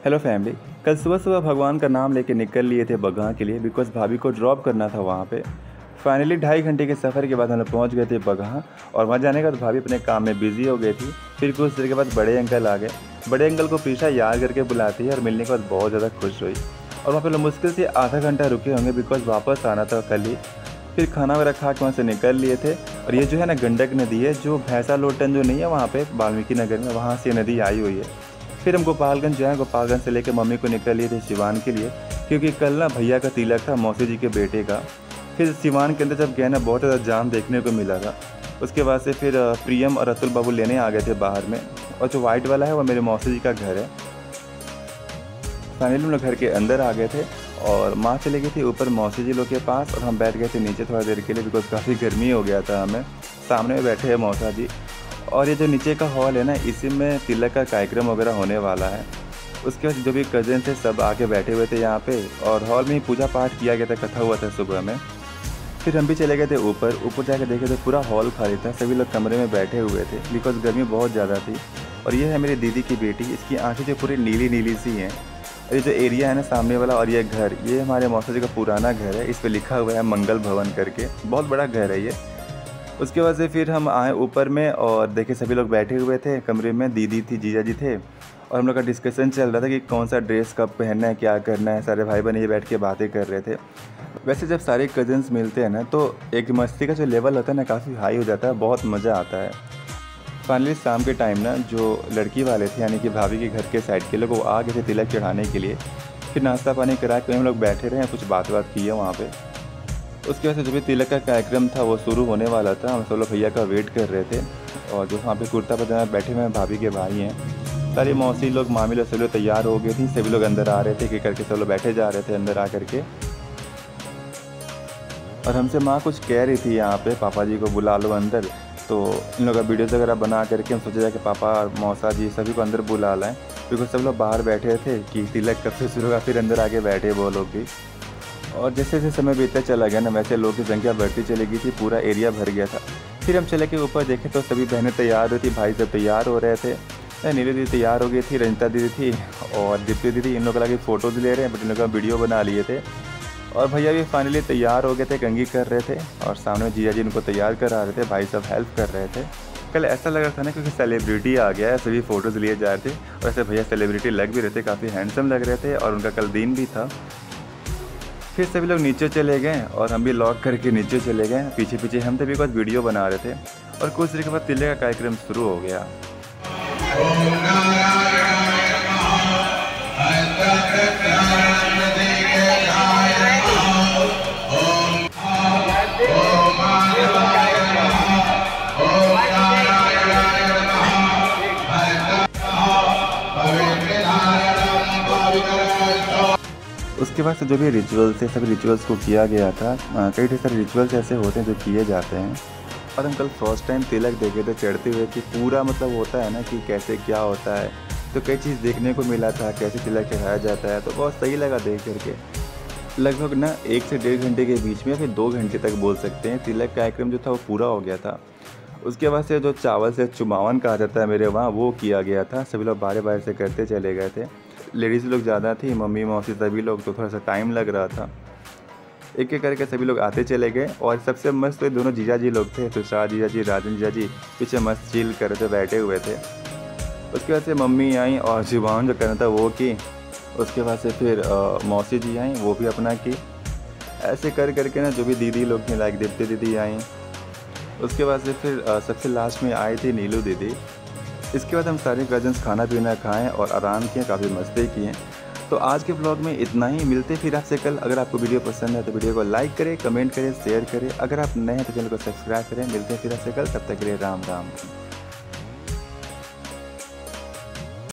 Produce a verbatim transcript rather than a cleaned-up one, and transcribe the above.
Hello family. कल सुबह सुबह भगवान का नाम लेके निकल लिए थे बगहा के लिए, बिकॉज भाभी को ड्रॉप करना था वहाँ पे। फाइनली ढाई घंटे के सफ़र के बाद हम लोग पहुँच गए थे बगहा, और वहाँ जाने के बाद भाभी अपने काम में बिज़ी हो गई थी। फिर कुछ देर के बाद बड़े अंकल आ गए। बड़े अंकल को प्रीशा याद करके बुलाती है और मिलने के बाद बहुत ज़्यादा खुश हुई। और वहाँ पर लोग मुश्किल से आधा घंटा रुके होंगे, बिकॉज वापस आना था कल ही। फिर खाना वगैरह खा के वहाँ से निकल लिए थे। और ये जो है ना गंडक नदी है, जो भैंसा लोटन जो नहीं है वहाँ पे वाल्मीकि नगर में, वहाँ से नदी आई हुई है। फिर हम गोपालगंज जो है, गोपालगंज से लेकर मम्मी को निकल लिए थे सिवान के लिए, क्योंकि कल ना भैया का तिलक था मौसी जी के बेटे का। फिर सिवान के अंदर जब गए ना, बहुत ज़्यादा जाम देखने को मिला था। उसके बाद से फिर प्रियम और अतुल बाबू लेने आ गए थे बाहर में, और जो वाइट वाला है वो मेरे मौसी जी का घर है। फाइनली हम लोग घर के अंदर आ गए थे, और माँ चले गई थी ऊपर मौसी जी लोग के पास, और हम बैठ गए थे नीचे थोड़ा देर के लिए, बिकॉज काफ़ी गर्मी हो गया था हमें। सामने में बैठे हैं मौसा जी। और ये जो नीचे का हॉल है ना, इसी में तिलक का कार्यक्रम वगैरह होने वाला है। उसके बाद जो भी कज़न थे सब आके बैठे हुए थे यहाँ पे, और हॉल में ही पूजा पाठ किया गया था, कथा हुआ था सुबह में। फिर हम भी चले गए थे ऊपर। ऊपर जाके देखे तो पूरा हॉल खाली था, सभी लोग कमरे में बैठे हुए थे, बिकॉज गर्मी बहुत ज़्यादा थी। और ये है मेरी दीदी की बेटी, इसकी आँखें जो पूरी नीली नीली सी हैं। और ये जो एरिया है ना सामने वाला, और ये घर, ये हमारे मौसा जी का पुराना घर है। इस पर लिखा हुआ है मंगल भवन करके, बहुत बड़ा घर है ये। उसके बाद से फिर हम आए ऊपर में, और देखे सभी लोग बैठे हुए थे कमरे में। दीदी थी, जीजा जी थे, और हम लोग का डिस्कशन चल रहा था कि कौन सा ड्रेस कब पहनना है, क्या करना है। सारे भाई बहन ये बैठ के बातें कर रहे थे। वैसे जब सारे कज़न्स मिलते हैं ना, तो एक मस्ती का जो लेवल होता है ना, काफ़ी हाई हो जाता है, बहुत मज़ा आता है। फाइनली शाम के टाइम ना, जो लड़की वाले थे यानी कि भाभी के घर के साइड के लोग, वो आ गए थे तिलक चढ़ाने के लिए। फिर नाश्ता पानी करा के हम लोग बैठे रहे, कुछ बात बात की है वहाँ पर। उसके बाद से जो भी तिलक का कार्यक्रम था वो शुरू होने वाला था। हम सब लोग भैया का वेट कर रहे थे, और जो वहाँ पे कुर्ता पजामा बैठे हुए हैं भाभी के भाई हैं। सारी मौसी लोग, मामी लोग, सभी लोग तैयार हो गए थी। सभी लोग अंदर आ रहे थे कि करके सब लोग बैठे जा रहे थे अंदर आ करके। और हमसे माँ कुछ कह रही थी यहाँ पे, पापा जी को बुला लो अंदर। तो इन लोगों का वीडियोज़ वगैरह बना करके हम सोचे जाए कि पापा मौसा जी सभी को अंदर बुला लाएँ, क्योंकि सब लोग बाहर बैठे थे कि तिलक कब से शुरू होगा। फिर अंदर आके बैठे वो लोग भी। और जैसे जैसे समय बीतता चला गया ना, वैसे लोगों की संख्या बढ़ती चली गई थी, पूरा एरिया भर गया था। फिर हम चले के ऊपर देखे तो सभी बहनें तैयार हुई थी, भाई सब तैयार हो रहे थे। नीली दीदी तैयार हो गई थी, रंजिता दीदी थी, और दीप्ति दीदी। इन लोगों लगे फ़ोटोज़ ले रहे हैं, बट इन लोगों का वीडियो बना लिए थे। और भैया भी फाइनली तैयार हो गए थे, कंघी कर रहे थे, और सामने जीजा जी उनको तैयार करा रहे थे, भाई सब हेल्प कर रहे थे। कल ऐसा लग रहा था ना, क्योंकि सेलिब्रिटी आ गया है, सभी फ़ोटोज़ लिए जा रहे थे। और ऐसे भैया सेलिब्रिटी लग भी रहे थे, काफ़ी हैंडसम लग रहे थे, और उनका कल दिन भी था। फिर सभी लोग नीचे चले गए, और हम भी लॉक करके नीचे चले गए। पीछे पीछे हम थे, बिकॉज वीडियो बना रहे थे। और कुछ देर के बाद तिलक का कार्यक्रम शुरू हो गया। उसके बाद से जो भी रिचुअल्स थे, सभी रिचुअल्स को किया गया था। कई ढेर सारे रिचुअल्स ऐसे होते हैं जो किए जाते हैं। और हम कल फर्स्ट टाइम तिलक देखे थे चढ़ते हुए, कि पूरा मतलब होता है ना कि कैसे क्या होता है। तो कई चीज़ देखने को मिला था, कैसे तिलक चढ़ाया जाता है, तो बहुत सही लगा देख करके। लगभग ना एक से डेढ़ घंटे के बीच में, फिर दो घंटे तक बोल सकते हैं, तिलक कार्यक्रम जो था वो पूरा हो गया था। उसके बाद से जो चावल से चुमावन कहा जाता है मेरे वहाँ, वो किया गया था। सभी लोग बारे बारे से करते चले गए थे। लेडीज़ लोग ज़्यादा थी, मम्मी मौसी सभी लोग, तो थोड़ा सा टाइम लग रहा था। एक एक करके सभी लोग आते चले गए। और सबसे मस्त तो दोनों जीजा जी लोग थे, तुषार जीजा जी, राजन जीजा जी, पीछे मस्त चिल कर रहे थे, बैठे हुए थे। उसके बाद से मम्मी आई और जुबान जो करना था वो की। उसके बाद से फिर आ, मौसी जी आई, वो भी अपना की। ऐसे कर करके ना जो भी दीदी लोग थी, लाइक दीप्ति दीदी आई। उसके बाद से फिर आ, सबसे लास्ट में आई थी नीलू दीदी। इसके बाद हम सारे कज़न्स खाना पीना खाएं और आराम किए, काफ़ी मस्ती किए। तो आज के ब्लॉग में इतना ही। मिलते फिर आपसे कल। अगर आपको वीडियो पसंद है तो वीडियो को लाइक करें, कमेंट करें, शेयर करें। अगर आप नए हैं तो चैनल को सब्सक्राइब करें। मिलते हैं फिर आपसे कल, तब तक के लिए राम राम।